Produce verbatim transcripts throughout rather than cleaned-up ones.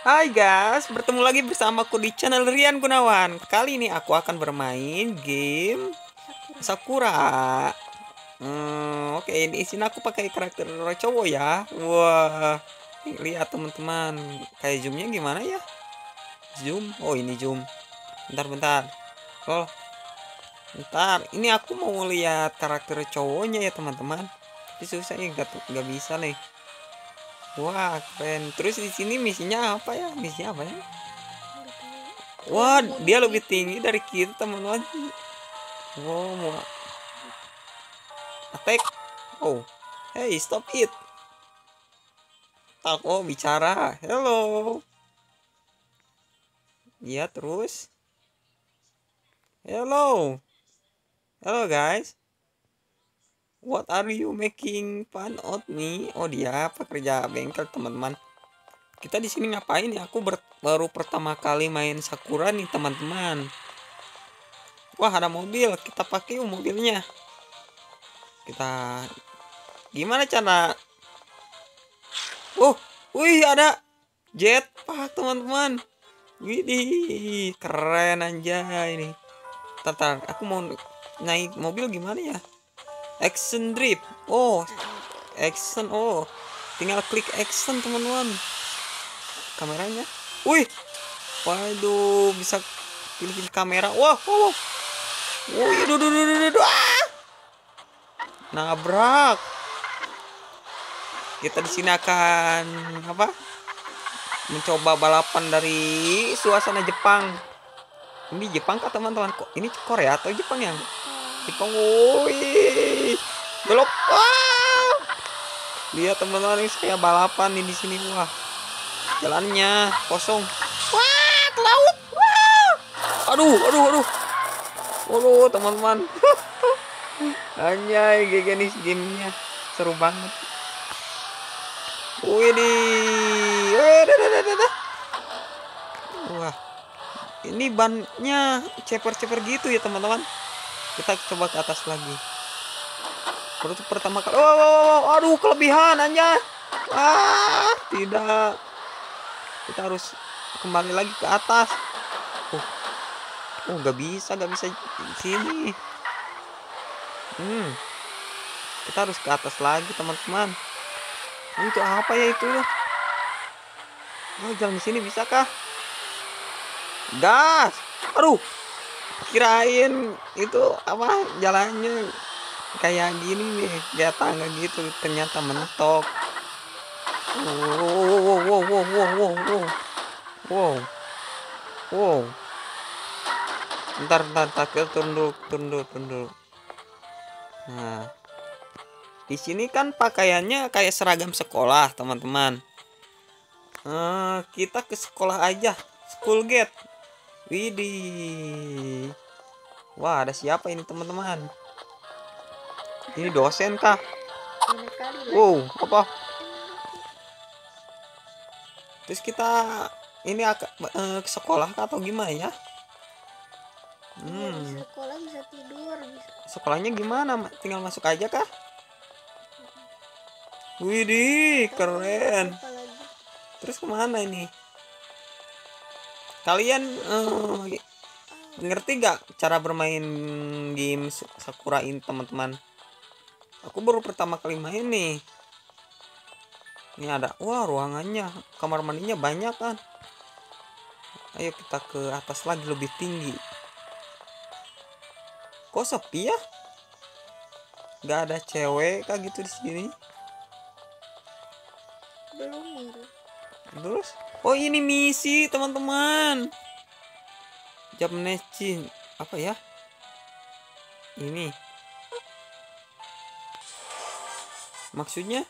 Hai guys, bertemu lagi bersamaku di channel Rian Gunawan. Kali ini aku akan bermain game Sakura. Hmm, oke, di sini aku pakai karakter cowok ya. Wah, lihat teman-teman, kayak zoomnya gimana ya? Zoom, oh ini zoom. Bentar-bentar. Oh, bentar. Ini aku mau lihat karakter cowoknya ya teman-teman. Tapi susah ya, nggak nggak bisa nih. Wah, keren. Terus di sini misinya apa ya? Misinya apa ya? Wah, dia lebih tinggi dari kita, teman-teman. Wow, mau attack. Oh, hey, stop it. Tak, oh, bicara. Hello. Ya, terus. Hello. Hello, guys. What are you making fun of me? Oh, dia pekerja bengkel, teman-teman. Kita di sini ngapain ya? Aku ber baru pertama kali main Sakura nih, teman-teman. Wah, ada mobil. Kita pakai yuk mobilnya. Kita gimana cara? Oh, wih ada jetpack teman-teman. Widih, keren anjay ini. Tatar, aku mau naik mobil gimana ya? Action drift. Oh, action. Oh, tinggal klik action teman-teman. Kameranya. Wih, waduh, bisa pilih-pilih kamera. Wah, wow. Wih, duh, duh, duh, duh, duh. Ah! Nabrak. Kita di sini akan apa? Mencoba balapan dari suasana Jepang. Ini Jepang kah teman-teman? Kok ini Korea atau Jepang yang? Jepang, woi, belok. Wah, lihat teman-teman, ini saya balapan nih di sini. Wah, jalannya kosong. Wah, ke laut. Wah, aduh, aduh, aduh, aduh, teman-teman. Anjay, G G nih gamenya seru banget. Wih, wah, ini bannya ceper-ceper gitu ya teman-teman. Kita coba ke atas lagi. Baru pertama kali. Oh, oh, oh, aduh, kelebihan anjay. Ah, tidak. Kita harus kembali lagi ke atas. Oh, oh, nggak bisa, nggak bisa di sini. Hmm, kita harus ke atas lagi teman-teman. Oh, itu apa ya itu? Oh, jalan di sini bisa kah? Gas. Aduh, kirain itu apa jalannya kayak gini nih, kayak tangga gitu, ternyata mentok. Wow, wow, wow, wow, wow, wow, wow, wow. Ntar, ntar, ntar, kita turun dulu, turun dulu, turun dulu. Nah, di sini kan pakaiannya kayak seragam sekolah, teman-teman. Uh, kita ke sekolah aja, school gate. Widih. Wah, ada siapa ini teman-teman? Ini dosen kah? Wow, apa? Terus kita ini agak uh, ke sekolah kah atau gimana ya? Hmm. Sekolah bisa tidur. Bisa. Sekolahnya gimana? Tinggal masuk aja kah? Widih, keren. Terus kemana ini? Kalian uh, ngerti gak cara bermain game Sakura ini teman-teman? Aku baru pertama kali main nih. Ini ada, wah ruangannya, kamar mandinya banyak kan. Ayo kita ke atas lagi, lebih tinggi. Kok sepi ya? Gak ada cewek kah gitu di sini? Belum. Terus, oh ini misi teman-teman. Jam necin apa ya? Ini maksudnya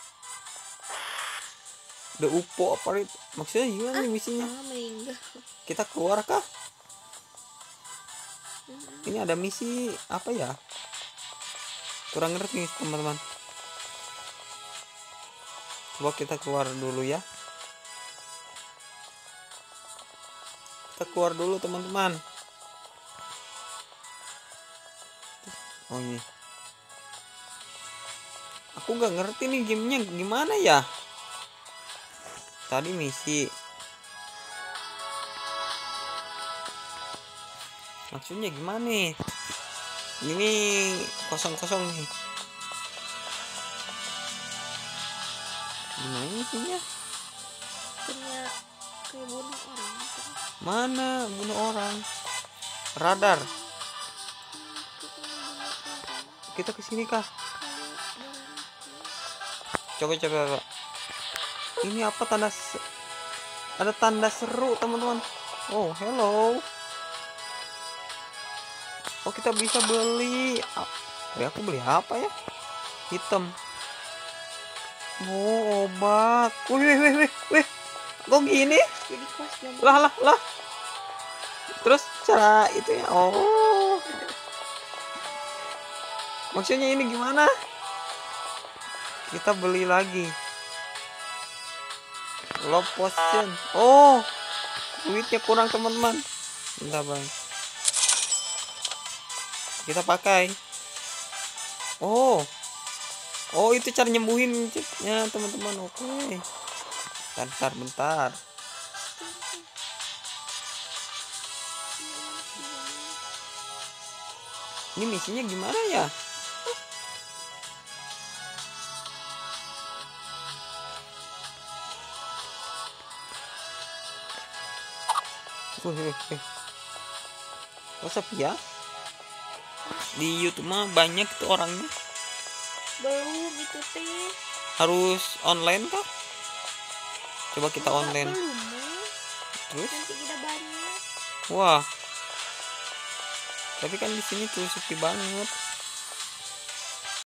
The Upo apa itu? Maksudnya gimana nih misinya? Kita keluar kah? Ini ada misi apa ya? Kurang ngerti nih teman-teman. Coba kita keluar dulu ya. Kita keluar dulu teman-teman. Oh ini. Aku nggak ngerti nih gamenya gimana ya. Tadi misi. Maksudnya gimana nih? Ini kosong-kosong nih. Gimana isinya? Punya kayak bunuh orang gitu. Mana bunuh orang? Radar. Kita bunuh orang. Kita kesini kah? Kayak berhenti. Coba coba. coba. Ini apa tanda se- ada tanda seru teman-teman. Oh hello. Oh kita bisa beli. Ah, tadi aku beli apa ya? Hitam. Oh obat. Wih wih wih wih. wih. Kok gini? Jadi kelas jam Lah lah lah. Terus cara itu ya. Oh. Maksudnya ini gimana? Kita beli lagi. Love potion. Oh. Duitnya kurang teman-teman. Bentar bang. Kita pakai. Oh. Oh itu cara nyembuhin ya teman-teman. Oke. Bentar, bentar, bentar. Ini misinya gimana ya? Wih, wih, wih. Oh sepi ya? Di YouTube mah banyak tuh orangnya. belum itu teh. Harus online kah? Coba kita Enggak, online. belum Nih. Terus? Nanti kita banyak. Wah. Tapi kan di sini tuh sepi banget.